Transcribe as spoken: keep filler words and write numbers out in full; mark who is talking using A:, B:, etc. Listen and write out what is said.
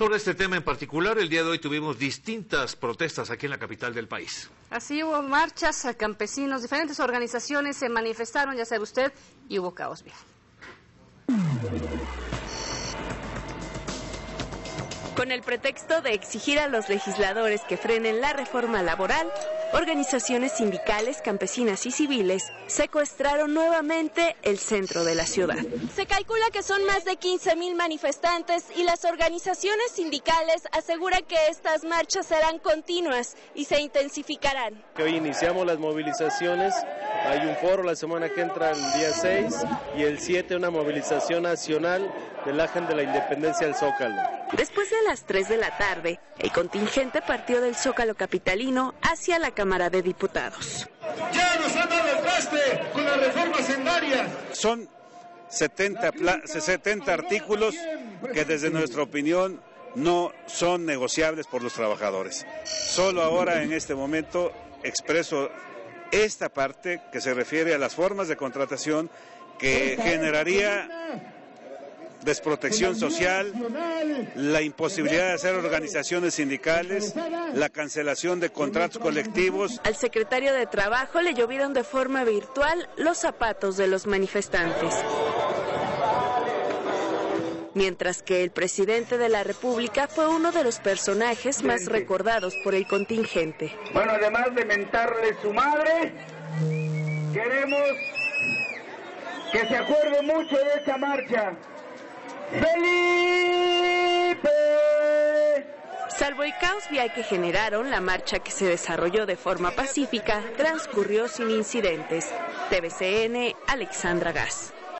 A: Sobre este tema en particular, el día de hoy tuvimos distintas protestas aquí en la capital del país.
B: Así hubo marchas a campesinos, diferentes organizaciones se manifestaron, ya sabe usted, y hubo caos vial.
C: Con el pretexto de exigir a los legisladores que frenen la reforma laboral, organizaciones sindicales, campesinas y civiles secuestraron nuevamente el centro de la ciudad.
D: Se calcula que son más de quince mil manifestantes y las organizaciones sindicales aseguran que estas marchas serán continuas y se intensificarán.
E: Hoy iniciamos las movilizaciones, hay un foro la semana que entra el día seis y el siete una movilización nacional del Ángel de la Independencia al Zócalo.
C: Después de las tres de la tarde, el contingente partió del Zócalo capitalino hacia la Cámara de Diputados.
F: ¡Ya nos han dado el traste con la reforma hacendaria!
G: Son setenta, setenta artículos que desde nuestra opinión no son negociables por los trabajadores. Solo ahora en este momento expreso esta parte que se refiere a las formas de contratación que generaría desprotección social, la imposibilidad de hacer organizaciones sindicales, la cancelación de contratos colectivos.
C: Al secretario de Trabajo le llovieron de forma virtual los zapatos de los manifestantes. Mientras que el presidente de la República fue uno de los personajes más recordados por el contingente.
H: Bueno, además de mentarle su madre, queremos que se acuerde mucho de esta marcha. ¡Felipe!
C: Salvo el caos vial que generaron, la marcha, que se desarrolló de forma pacífica, transcurrió sin incidentes. T V C N, Alexandra Gas.